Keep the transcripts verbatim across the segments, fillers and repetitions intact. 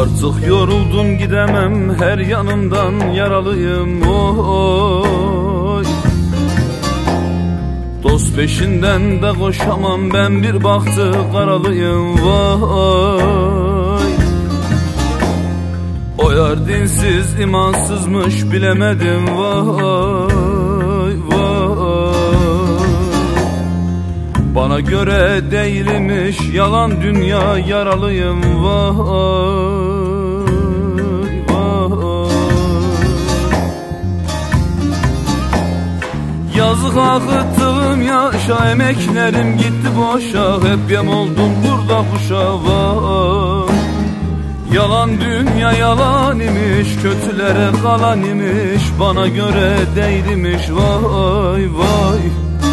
Artık yoruldum gidemem, her yanımdan yaralıyım. Oy. Dost peşinden de koşamam, ben bir baktı karalıyım. Vay. O yar dinsiz imansızmış, bilemedim. Vay vay. Bana göre değilmiş, yalan dünya, yaralıyım. Vay. Yazık akıttığım yaşa, emeklerim gitti boşa. Hep yem oldum burada kuşa. Vay. Yalan dünya yalan imiş, kötülere kalan imiş, bana göre değilmiş. Vay vay.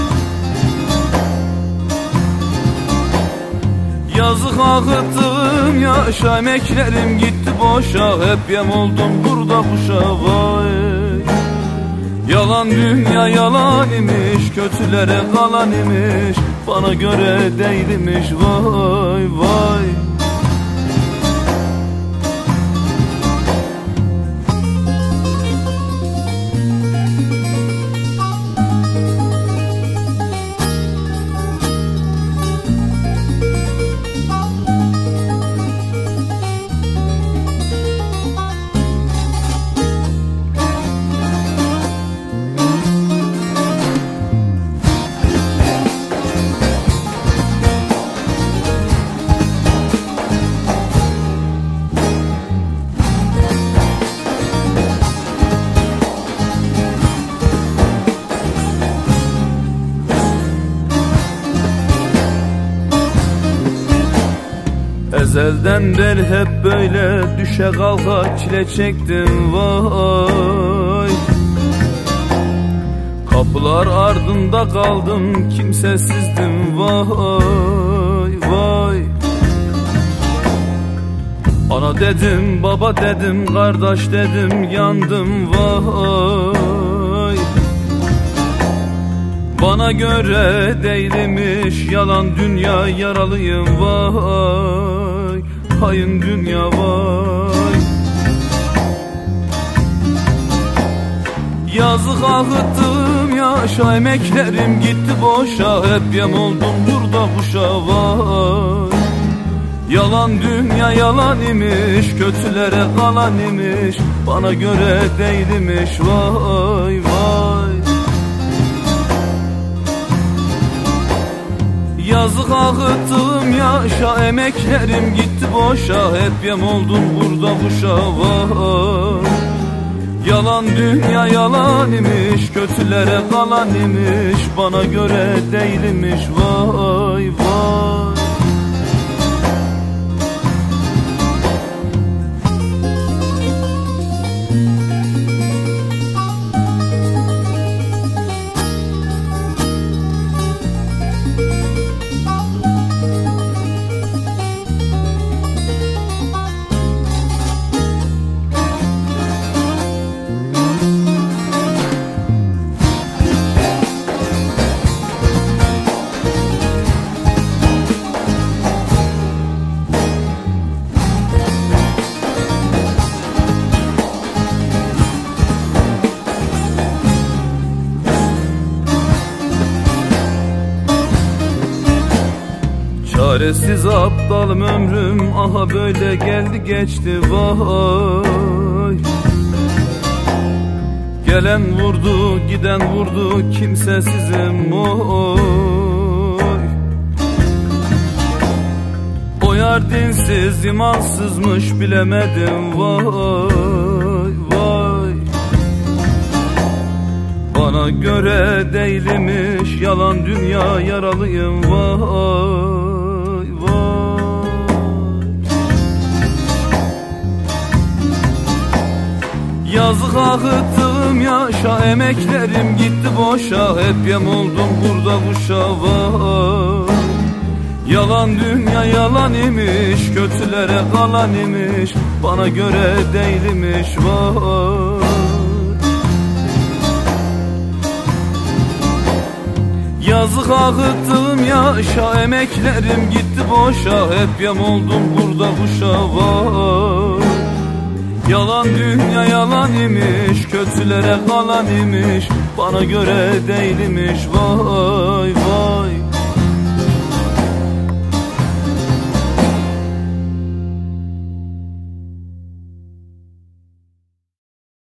Yazık akıttığım yaşa, emeklerim gitti boşa. Hep yem oldum burada kuşa. Vay. Yalan dünya yalan imiş, kötülere kalan imiş, bana göre değilmiş. Vay vay. Ezelden beri hep böyle düşe kalka çile çektim. Vay. Kapılar ardında kaldım, kimsesizdim. Vay vay. Ana dedim, baba dedim, kardeş dedim, yandım. Vay. Bana göre değilmiş, yalan dünya, yaralıyım. Vay. Hain dünya vay. Yazık akıttığım yaşa, emeklerim gitti boşa. Hep yem oldum burada kuşa. Vay. Yalan dünya yalan imiş, kötülere kalan imiş, bana göre değilmiş. Vay vay. Yazık akıttığım yaşa, emeklerim gitti boşa. Hep yem oldum burada kuşa. Vay. Yalan dünya yalan imiş, kötülere kalan imiş, bana göre değilmiş. Vay vay. Çaresiz aptalım ömrüm, aha böyle geldi geçti. Vay. Gelen vurdu giden vurdu, kimsesizim. Oy. O yar dinsiz imansızmış, bilemedim. Vay vay. Bana göre değilmiş, yalan dünya, yaralıyım. Vay. Yazık akıttığım yaşa, emeklerim gitti boşa. Hep yem oldum burada kuşa. Vay. Yalan dünya yalan imiş, kötülere kalan imiş, bana göre değilmiş. Vay. Yazık akıttığım yaşa, emeklerim gitti boşa. Hep yem oldum burada kuşa vay. Yalan dünya yalan imiş, kötülere kalan imiş, bana göre değilmiş vay vay.